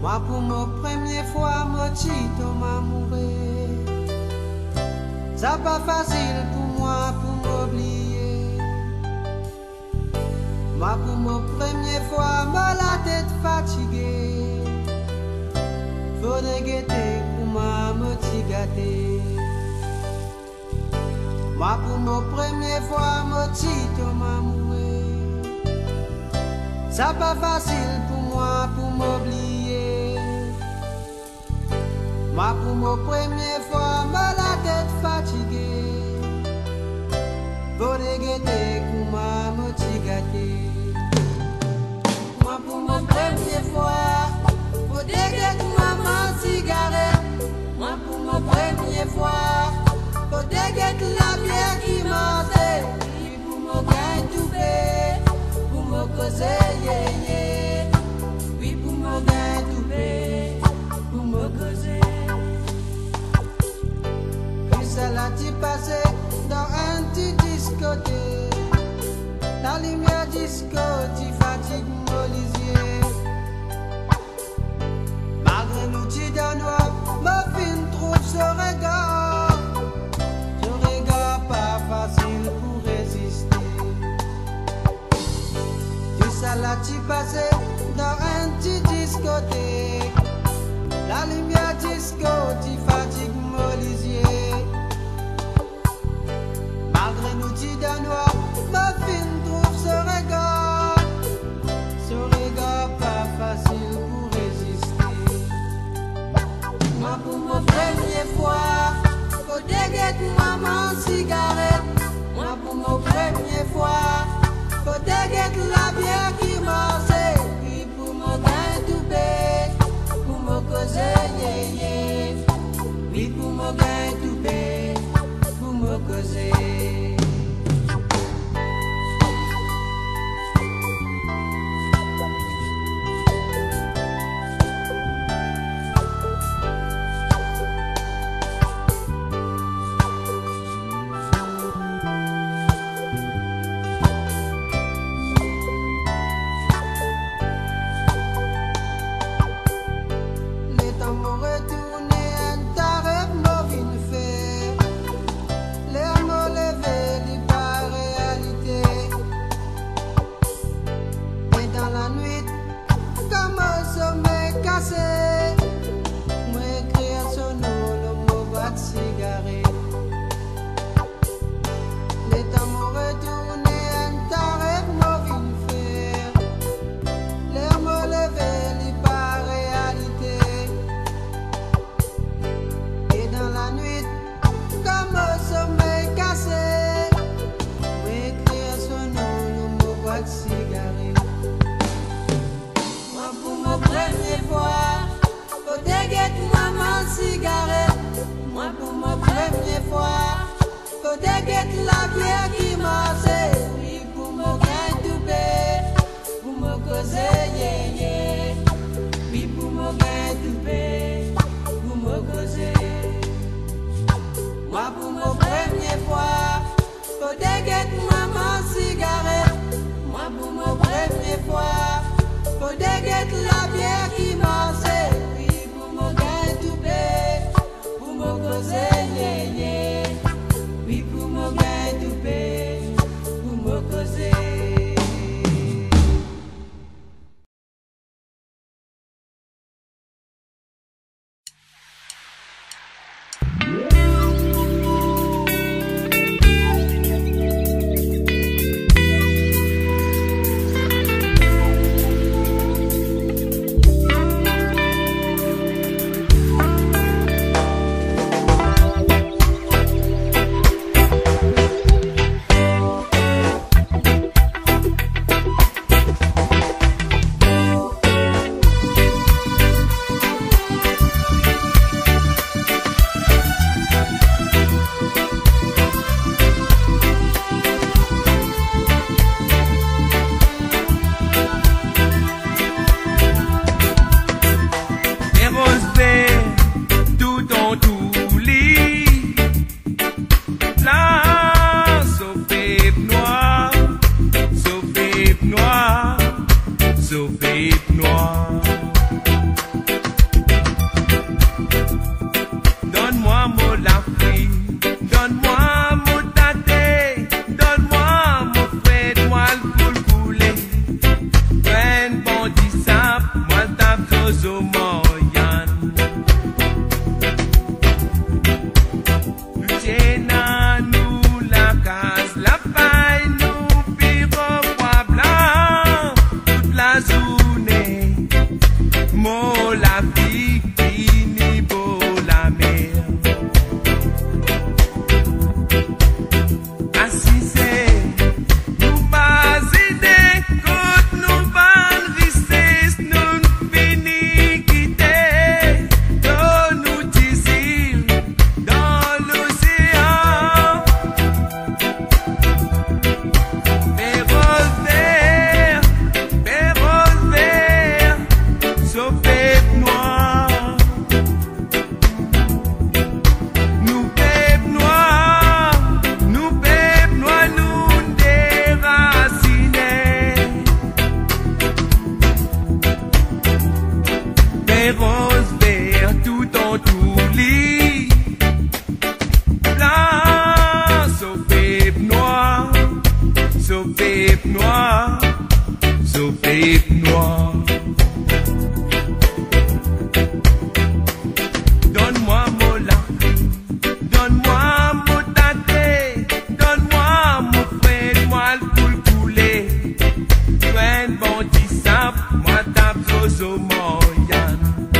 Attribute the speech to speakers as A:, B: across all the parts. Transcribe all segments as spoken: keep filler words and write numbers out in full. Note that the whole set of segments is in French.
A: Moi pour ma première fois, mon tito m'a mouru. Ça pas facile pour moi pour m'oublier. Moi pour ma première fois, moi la tête fatiguée. Faut déguetter pour moi me tigater. Moi pour ma première fois, mon tito m'a mouru. Ça pas facile pour moi pour m'oublier. Moi pour ma première fois, moi la tête fatiguée. Faut déguetter pour moi me tigater. Moi pour ma première fois, faut déguetter maman cigarette. Moi pour ma première fois, faut déguetter la bière qui montait. Puis pour me gagner tout fait, pour me causer yeah yeah. Oui pour me gagner tout fait, pour me causer. Puis ça l'a dit passé dans un petit discothèque. La lumière disco, tu fatigues mon lisier. Malgré nous, tu donnes noir, ma fille trouve ce regard. Ce regard pas facile pour résister. Tu sais là, tu passais dans un petit discothèque. La lumière disco, tu fatigues mon lisier. Malgré nous, tu donnes noir, ma fille trouve ce regard. Ce regard pas facile pour résister. Moi pour ma première fois, faut déguetter maman cigarette. Moi pour ma première fois, faut déguetter la bière qui marchait. Puis pour me gagner tout bête, pour me causer yeah yeah. Oui pour me gagner tout bête, pour me causer. Moi pour ma première fois, faut déguetter la bière qui marchait. Oui pour me gagner tout bête, pour me causer yeah yeah. Oui pour me gagner tout bête, pour me causer. Moi pour ma première fois, faut déguetter maman cigarette. Moi pour ma première fois, faut déguetter la bière qui marchait. Oui pour me gagner tout bête, pour me causer yeah yeah. Oui pour me gagner tout bête,
B: pep noir, so pep noir. Donne-moi mon lacry, donne-moi mon tâté, donne-moi mon frère, moi le coule coulé. When bon petit sap, moi tape zozo moyan.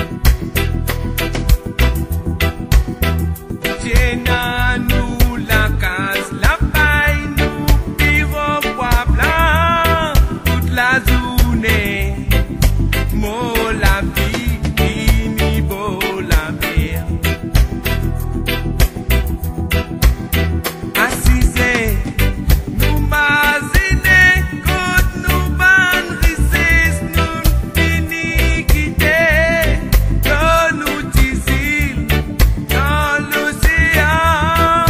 B: Tiens à nous la case, la paille, nous vivons bois blanc toute la journée. Mo la vie, ni beau la mer. Assisez, nous mazinez, côte nous banrises, nous iniquités, dans nous disils, dans l'océan.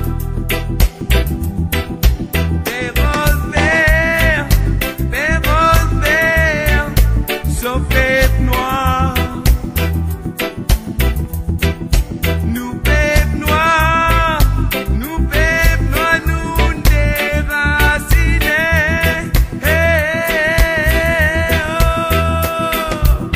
B: Des roses verts, des roses verts, sauf pep noir. Nous pep noir, nous pep noir, nous déracinés. Hey, oh.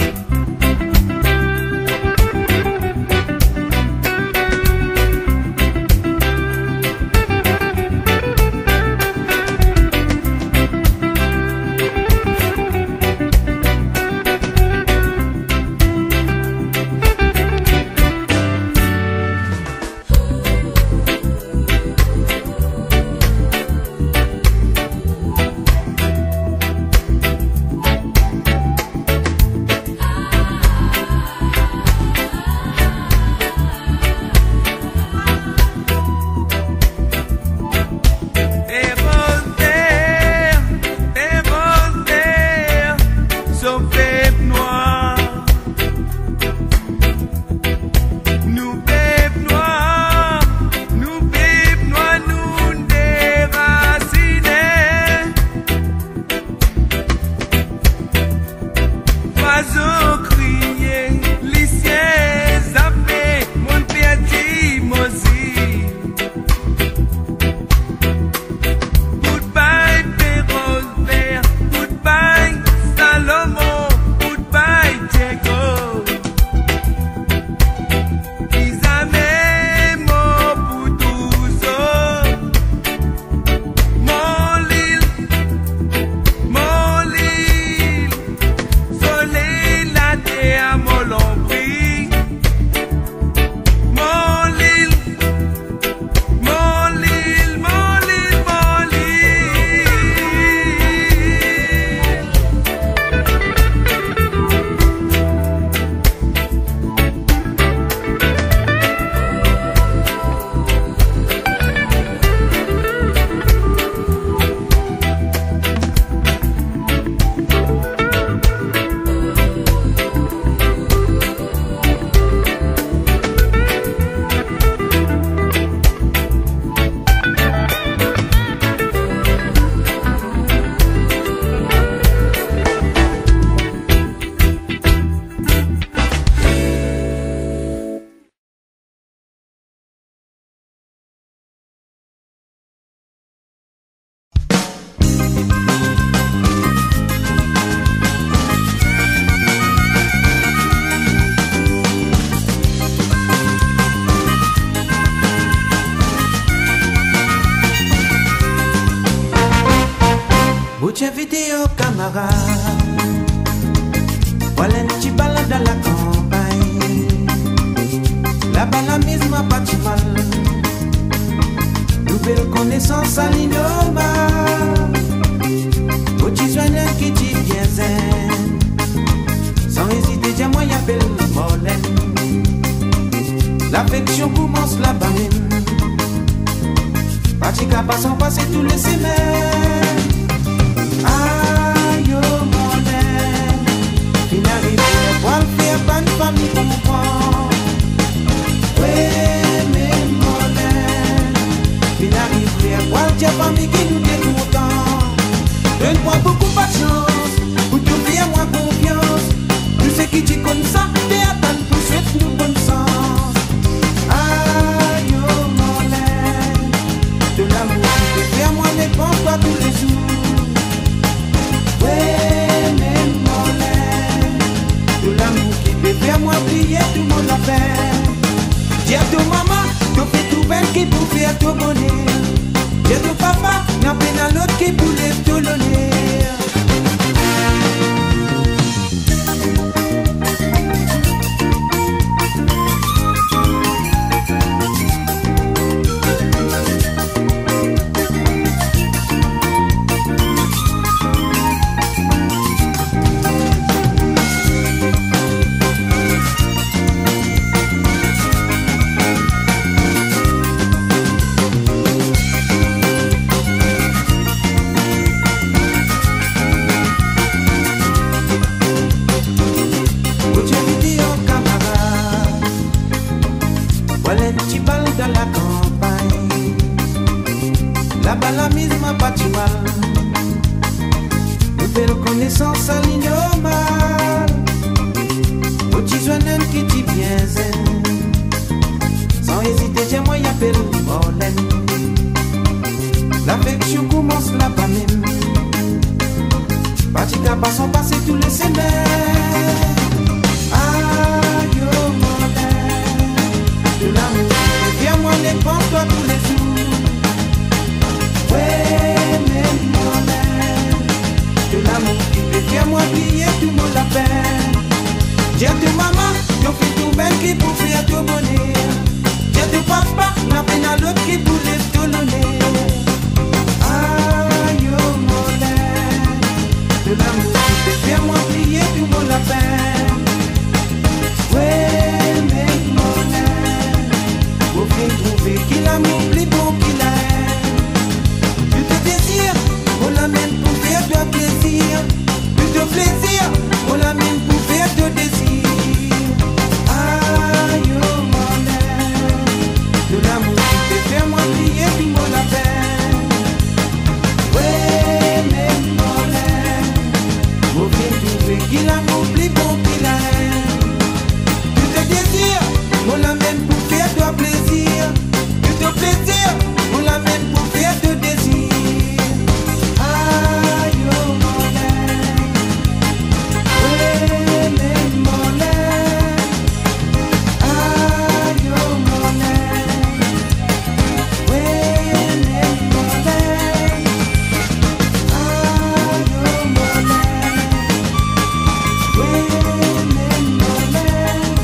B: Des roses verts, des roses verts, sauf pep noir. Nous pep noir, nous pep noir, nous déracinés. Oiseaux criés, lycéens zappés, mon petit mosi. Goodbye, Perros vert, goodbye, Salomon, goodbye, Diego. Isame, mo putuso, mon l'île, mon l'île, soleil la terre, mon lombri. Mon l'île, mon l'île, mon l'île, mon l'île.
A: Mucha vidéo camarade, voilà un petit balade dans la campagne. Là-bas la mise m'a pas du mal, nouvelle connaissance à l'inoma. Au tisoine qui dit bien zen, sans hésiter dis-moi y'a belle molène. L'affection commence là-bas même, Patika passe en passer tous les semaines. Aïe, oh, modèle, il arrive à le faire, pas de famille comprend. Ouais, mais modèle, il arrive à le dire, famille qui nous est content. Donne-moi beaucoup de chance, pour tout faire moi confiance. Tu sais qui dit comme ça, t'es à temps pour souhaiter nous bonne sens. Aïe, oh, modèle, de l'amour qui peut faire moi n'est pas tous les jours. ben qui pour faire tout bonheur. J'ai ton papa, n'a peine à l'autre qui pour lève tout l'honneur.
B: Dans la campagne, là-bas la mise m'a pas du mal. Nouvelle connaissance à l'innormal. Au petit jeune qui dit bien zen. Sans hésiter, j'ai moi y'appelle Morlaine. L'affection commence là-bas même. Parti qu'à pas sans passer tous les semaines. Aïe, oh Morlaine, de l'amour. Viens-moi, dépense-toi tous les jours. Ouais, mais moi-même, de l'amour qui fait, viens-moi oublier tout mon lapin. J'ai de maman, tu fais tout belle qui pour faire tout bonheur. J'ai de papa, n'a peine à l'autre qui pour lève tout l'honneur. Aïe, oh, moi-même, de l'amour qui fait, viens-moi oublier tout mon lapin. Ouais, mais moi-même, faut bien trouver qui l'amour plus beau qu'il a. Tu te désires, on l'amène pour faire de plaisir. Tu te plaisir, on l'amène pour faire de désir. Aïe, oh mon aime, de l'amour qui te fait moi briller tout mon lapin. Ouais, mais mon aime, faut bien trouver qui l'amour plus beau qu'il a. Tu te désires, on l'amène pour faire de plaisir. Tu te plaisir, on l'amène pour faire de désir. Aïe, oh mon aime, ouais, mais mon aime. Aïe, oh mon aime, ouais, mais mon aime. Aïe, oh mon aime, ouais, mais mon aime.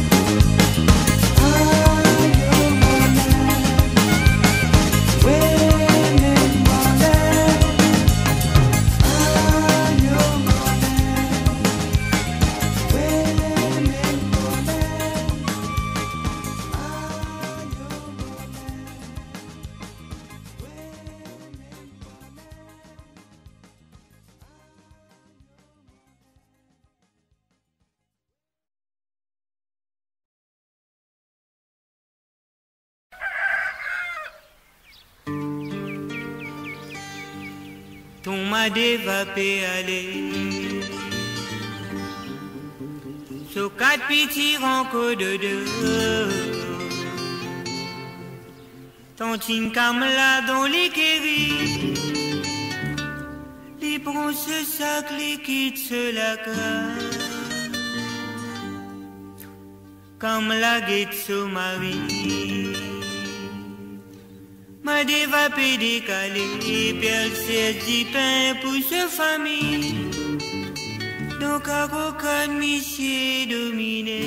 C: Ton madé va péaler sur quatre petits rancos de deux. Ton tincam là dans l'équerry, les prend ce sac, les quitte ce lac. Comme la guette son mari. Ma dévapé décalé, puis elle s'est dit pain pour sa famille. Donc à coca de monsieur dominé.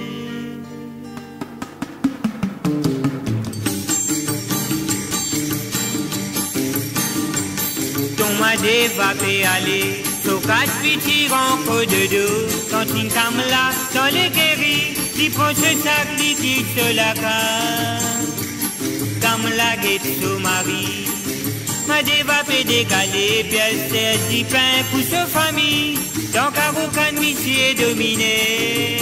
C: Ton ma dévapé aller, sur quatre petits rancos de dos. Quand une cam là, dans les guéris, il prend ce sac, il quitte ce lac. Comme la guette son mari, ma dévapé décalé, puis elle s'est dit pain pour sa famille. Donc à aucun monsieur dominé.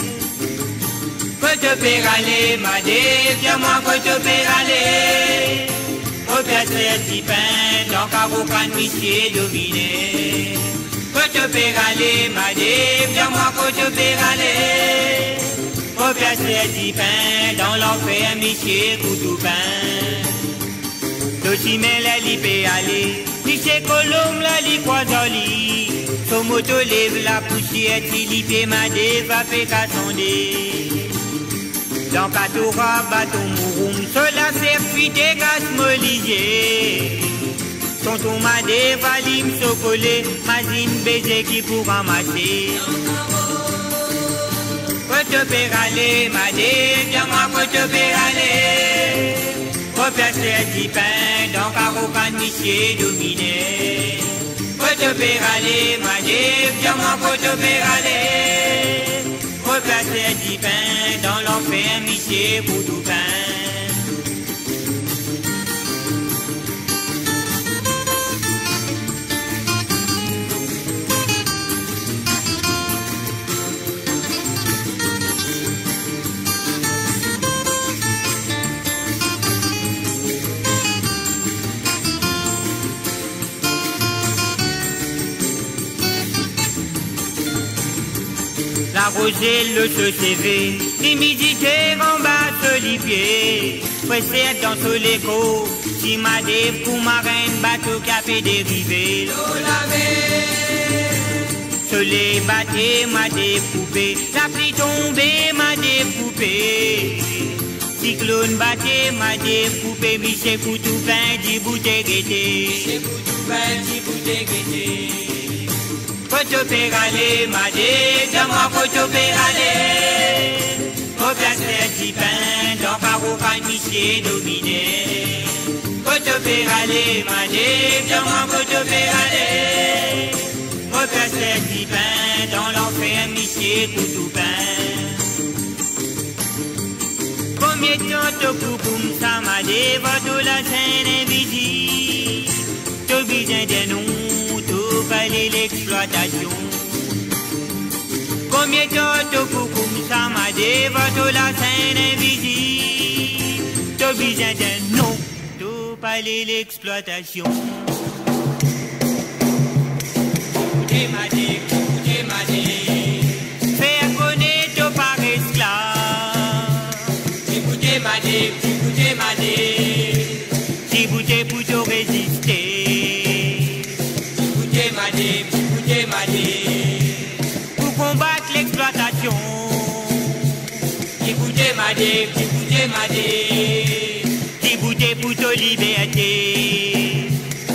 C: Côte péralé, ma dé, viens-moi côte péralé. Au pièce s'est dit pain, donc à aucun monsieur dominé. Côte péralé, ma dé, viens-moi côte péralé. Au pièce s'est dit pain, dans l'enfer, monsieur couteau pain. Aussi mais la lipé aller, monsieur Colombe la li croisoli. Son moto lève la poussière, il lipé ma dévapé cassondé. dans Katoura, bâton mouroum, cela circuit des gaz molier. Tonton Madé, Valim, Sokolé, Mazine, baiser qui pour ramasser. Côte Péralé, Madé, viens moi Côte Péralé. Replacer du pain dans Carocan, Missier, dominé. Côte Péralé, Madé, viens moi Côte Péralé. Replacer du pain dans l'enfer, Missier, pour tout pain. La rosée, le se C V, timidité en bas de pied. Pressé dans sous l'écho, si ma dé pour ma reine, bateau café dérivé. L'eau lavée, soleil batté, ma dépoupée. La pluie tombée, ma dépoupée. Cyclone batté, ma dépoupée. Michel Coutoupin, dit bouté guetté. Michel Coutoupin, dit bouté guetté. Côte Péralé, Madé, dis-moi Côte Péralé. Au placer du pain, dans Carocan, Missier, dominé. Côte Péralé, Madé, dis-moi Côte Péralé. Au placer du pain, dans l'enfer, Missier, Coutoupin. Combien de temps te coucoum, ça m'a dit, votre la scène invisible. Te besoin des noms. Fallait l'exploitation. Combien de temps coucou ça m'a dévoté la scène invisible. T'as besoin d'un nom, tout fallait l'exploitation. Écoutez ma dé, écoutez ma dé. Faire connaître par esclave. Écoutez ma dé, écoutez ma dé. Si vous êtes pour te résister. Écoutez ma dé, pour combattre l'exploitation. Écoutez ma dé, écoutez ma dé, écoutez pour ta liberté.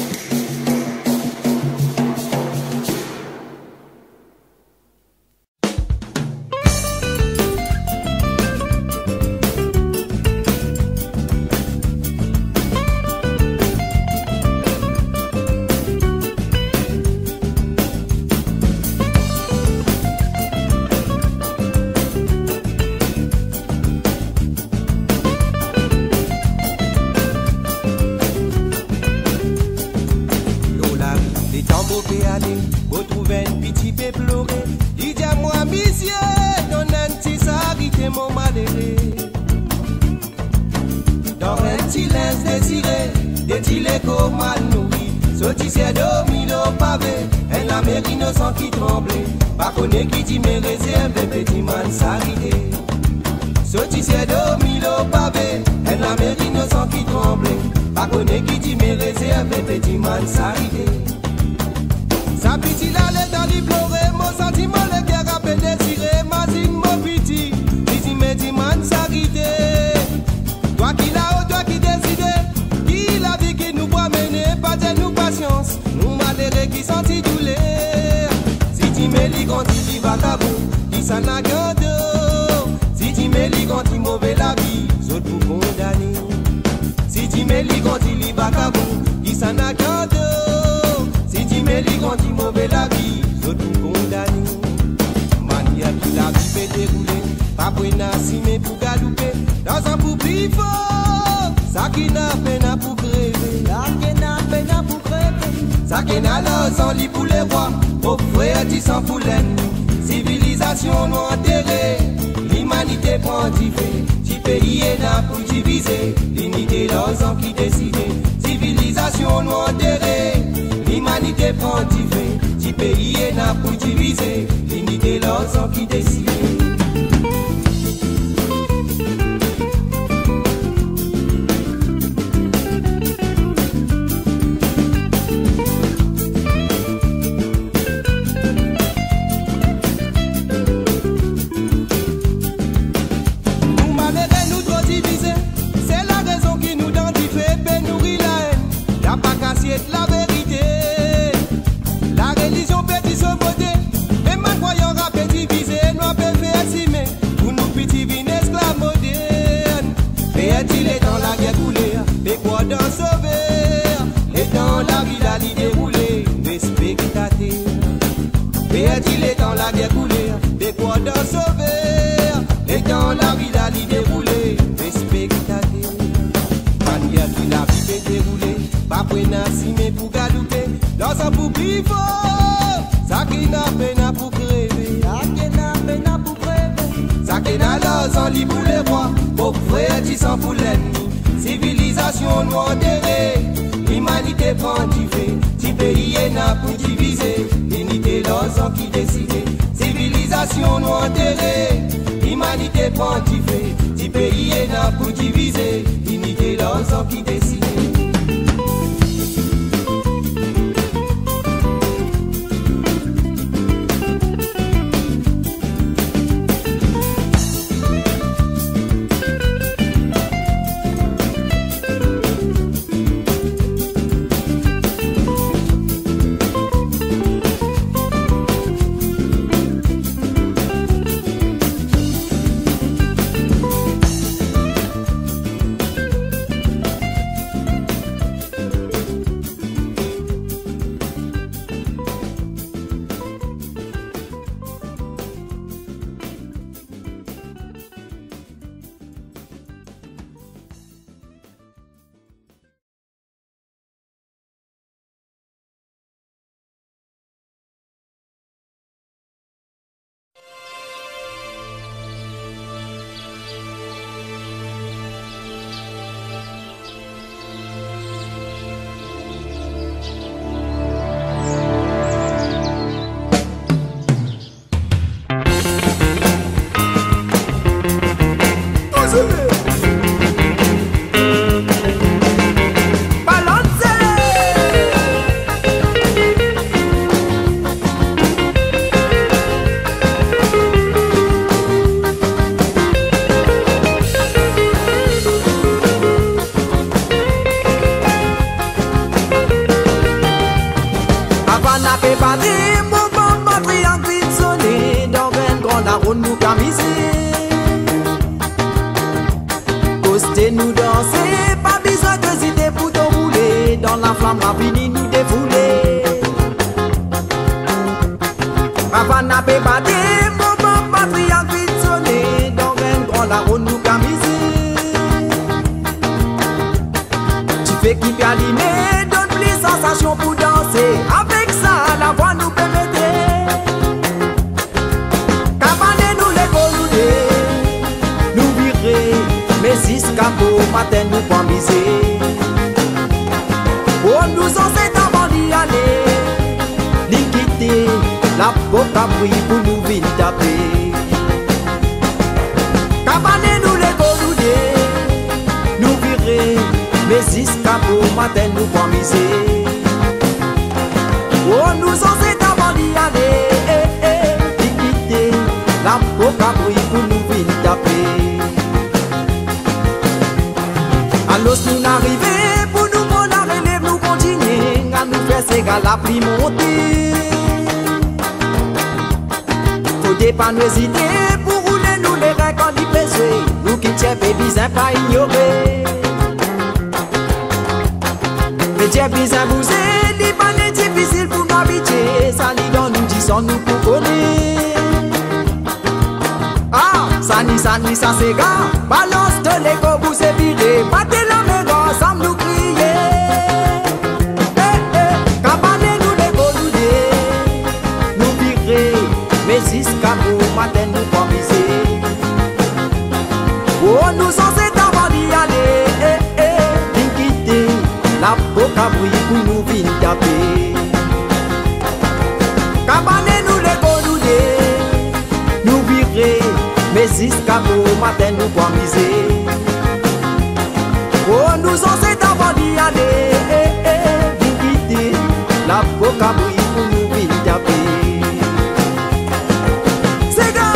A: Civilisation non enterrée, l'humanité prend du fait. Du pays est là pour diviser, l'unité l'ensemble qui décide. Civilisation non enterrée, l'humanité prend du fait. Du pays est là pour diviser, l'unité l'ensemble qui décide. Malade la vérité. La religion petit se voter, et man croyant à petit visé, nous peut faire estimer, pour nous petits vins esclaves modernes. Et est-il est dans la guerre coulée, et quoi d'en sauver, et dans la vie la lit déroulée, des spectateurs. Et est-il est dans la guerre coulée, et quoi d'en sauver, et dans la vie la lit déroulée, des spectateurs. Manière qui la vie est déroulée, pas pour nascimer pour galouper, dans un pour vivre, ça qui n'a peine pour crever, ça qui n'a peine pour crever, ça qui n'a l'os en lit pour les rois, pour frère qui s'en pour l'ennemi, civilisation nous enterrée, l'humanité pontifée, si pays est n'a pour diviser, l'unité l'os qui décide, civilisation nous enterrée, l'humanité pontifée, si pays est n'a pour diviser, l'unité l'os qui décide.
D: Nous danser, pas besoin de idées pour te rouler. Dans la flamme, la fini nous défouler. Avant n'a pas battu, moment patriarche vite sonné. Dans un grand la ronde nous camiser. Tu fais qui peut allumer, donne plus sensation pour danser. Avec ça, la voix nous peut mettre. Cabane nous les goulous, nous virer. Mais si ce capot matin nous pas miser. Oh nous en c'est avant d'y aller. D'y quitter la porte à bruit pour nous venir taper. Cabane nous les goulous, nous virer. Mais si ce capot matin nous pas miser. Oh nous en c'est avant d'y aller. Eh, eh, d'y quitter la porte à bruit pour nous venir taper. Alors nous n'arrivons pour nous prendre la relève, nous continuer à nous faire ces gars la plus monter. Faut pas nous hésiter pour rouler nous les reins quand il besoin. Nous qui tiens bizarre pas ignorer. Mais tiens bizarre bouger, il pas difficile pour nous habituer. Ça lit dans nous disons nous pour connaître. Ah, ça ni ça ni ça c'est gars, balance de l'égo vous c'est viré. Battez la main ensemble nous crier. Eh eh, cabane nous les goulous, nous virer. Mais si ce cabou matin nous pas miser. Oh nous en c'est avant d'y aller. Eh eh, d'y quitter la boca bruit pour nous venir taper. Cabane nous les goulous, nous virer. Mais jusqu'à au matin nous pas miser. Oh nous en c'est avant d'y aller. Eh eh, d'y quitter la boca bruit pour nous venir taper. C'est gars.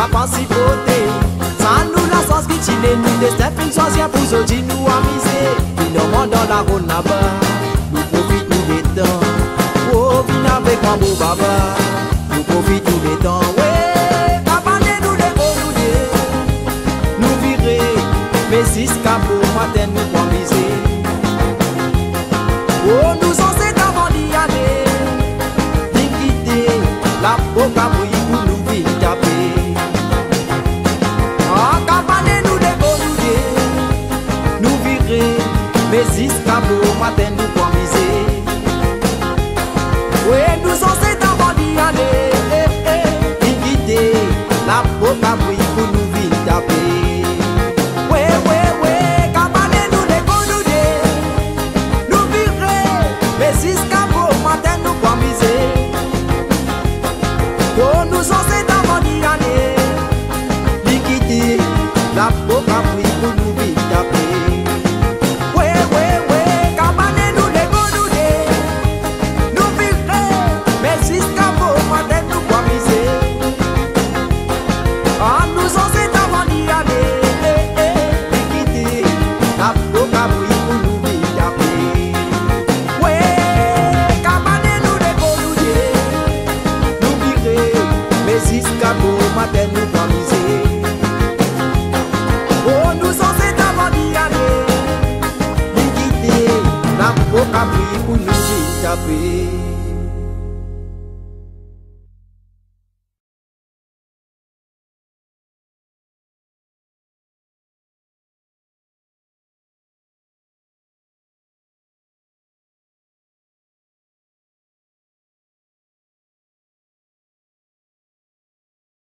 D: papa si côté. Sans nous la sauce qui chine, nous des steps une sorcière pour sortir nous amuser. Puis nous monte dans la route là-bas, nous profite nous des temps. Oh, viens avec moi, beau baba, nous profite nous des temps. Ouais, cabane nous les goulous, nous virer, mais si ce capot matin nous amuser. Oh, nous sommes ces avant d'y aller, d'y quitter la boca brille pour nous vite taper. Ah, cabane nous les goulous, nous virer, mais si ce capot matin nous amuser. Oui, nous sommes ces avant d'y aller, d'y quitter la boca brille.